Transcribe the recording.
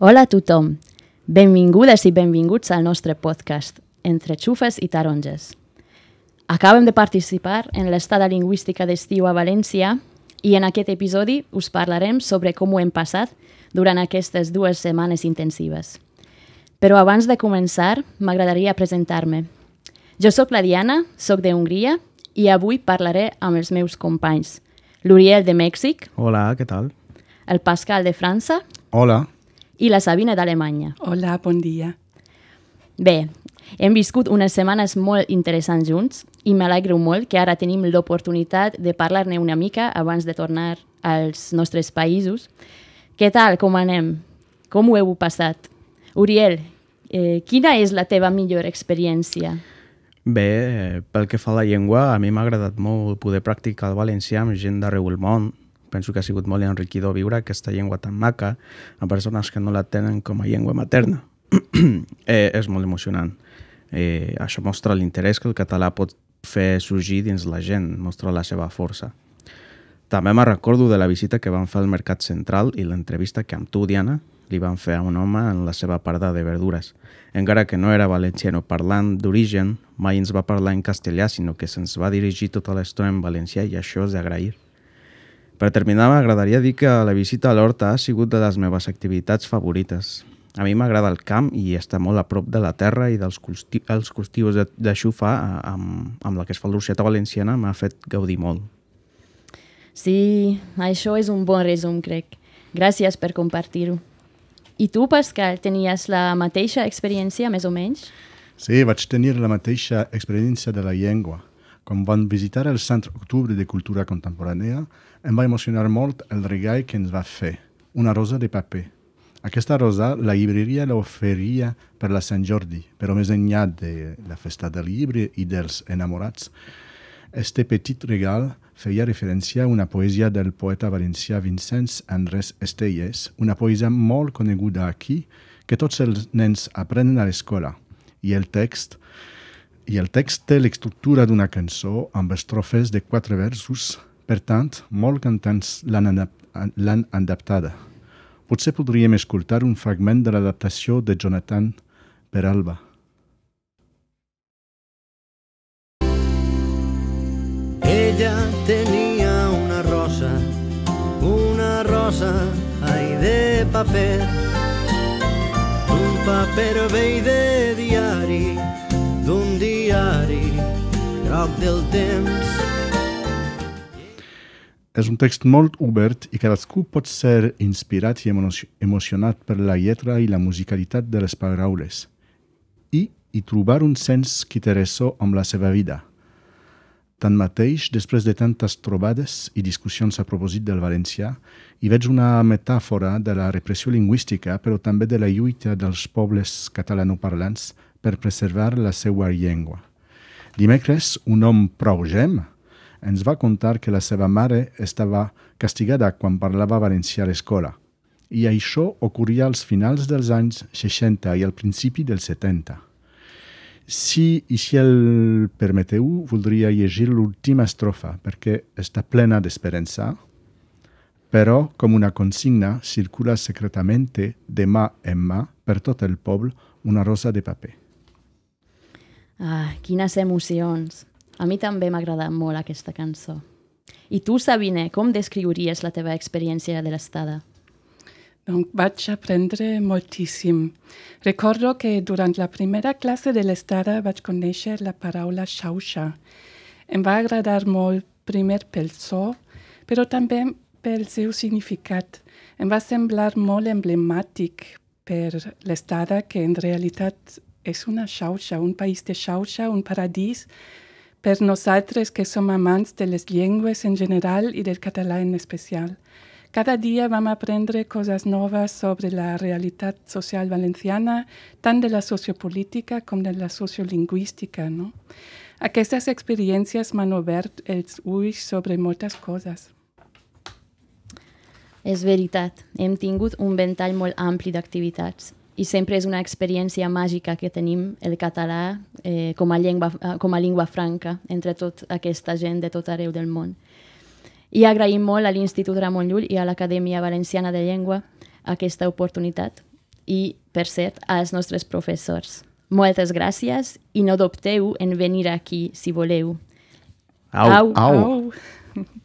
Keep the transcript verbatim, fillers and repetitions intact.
Hola a tothom, benvingudes i benvinguts al nostre podcast, Entre xufes i taronges. Acabem de participar en l'estada lingüística d'estiu a València i en aquest episodi us parlarem sobre com ho hem passat durant aquestes dues setmanes intensives. Però abans de començar, m'agradaria presentar-me. Jo sóc la Diana, sóc de Hongria i avui parlaré amb els meus companys. L'Uriel de Mèxic. Hola, què tal? El Pascal de França. Hola. I la Sabina d'Alemanya. Hola, bon dia. Bé, hem viscut unes setmanes molt interessants junts i m'alegro molt que ara tenim l'oportunitat de parlar-ne una mica abans de tornar als nostres països. Què tal, com anem? Com ho heu passat? Uriel, eh, quina és la teva millor experiència? Bé, pel que fa a la llengua, a mi m'ha agradat molt poder practicar el valencià amb gent d'arreu del món. Penso que ha sigut molt enriquidor viure aquesta llengua tan maca a persones que no la tenen com a llengua materna. eh, és molt emocionant. Eh, això mostra l'interès que el català pot fer sorgir dins la gent, mostra la seva força. També me recordo de la visita que vam fer al Mercat Central i l'entrevista que amb tu, Diana, li van fer a un home en la seva parada de verdures. Encara que no era valenciano parlant d'origen, mai ens va parlar en castellà, sinó que se'ns va dirigir tota l'estona en valencià i això és d'agrair. Per terminar, m'agradaria dir que la visita a l'horta ha sigut de les meves activitats favorites. A mi m'agrada el camp i estar molt a prop de la terra i dels culti els cultius de, de xufa amb, amb la que es fa l'orxeta valenciana m'ha fet gaudir molt. Sí, això és un bon resum, crec. Gràcies per compartir-ho. I tu, Pascal, tenies la mateixa experiència, més o menys? Sí, vaig tenir la mateixa experiència de la llengua. Quan vam visitar el Centre Octubre de Cultura Contemporània, em va emocionar molt el regal que ens va fer, una rosa de paper. Aquesta rosa la llibreria l'oferia per la Sant Jordi, però més enllà de la festa del llibre i dels enamorats. Este petit regal feia referència a una poesia del poeta valencià Vicenç Andrés Estelles, una poesia molt coneguda aquí, que tots els nens aprenen a l'escola. I el text, i el text té l'estructura d'una cançó amb estrofes de quatre versos, per tant, molt cantants l'han adaptada. Potser podríem escoltar un fragment de l'adaptació de Jonathan Peralba. Ella tenia una rosa, una rosa, ai, de paper, un paper vell de diari, d'un diari groc del temps. És un text molt obert i cadascú pot ser inspirat i emocionat per la lletra i la musicalitat de les paraules i hi trobar un sens que té ressò amb la seva vida. Tanmateix, després de tantes trobades i discussions a propòsit del valencià, hi veig una metàfora de la repressió lingüística, però també de la lluita dels pobles catalanoparlants per preservar la seva llengua. Dimecres, un home prou gem ens va contar que la seva mare estava castigada quan parlava valencià a l'escola, i això ocorria als finals dels anys seixanta i al principi dels setanta. Si, i si el permeteu, voldria llegir l'última estrofa, perquè està plena d'esperança, però, com una consigna, circula secretament de mà en mà per tot el poble una rosa de paper. Ah, quines emocions! A mi també m'ha agradat molt aquesta cançó. I tu, Sabine, com descriuries la teva experiència de l'estada? Donc, vaig aprendre moltíssim. Recordo que durant la primera classe de l'estada vaig conèixer la paraula xauxa. Em va agradar molt, primer pel so, però també pel seu significat. Em va semblar molt emblemàtic per l'estada, que en realitat és una xauxa, un país de xauxa, un paradís, per nosaltres que som amants de les llengües en general i del català en especial. Cada dia vam aprendre coses noves sobre la realitat social valenciana, tant de la sociopolítica com de la sociolingüística, no? Aquestes experiències m'han obert els ulls sobre moltes coses. És veritat, hem tingut un ventall molt ampli d'activitats. I sempre és una experiència màgica que tenim el català eh, com, a llengua, com a llengua franca entre tota aquesta gent de tot arreu del món. I agraïm molt a l'Institut Ramon Llull i a l'Acadèmia Valenciana de Llengua aquesta oportunitat i, per cert, als nostres professors. Moltes gràcies i no dubteu en venir aquí si voleu. Au, Au. au. Au.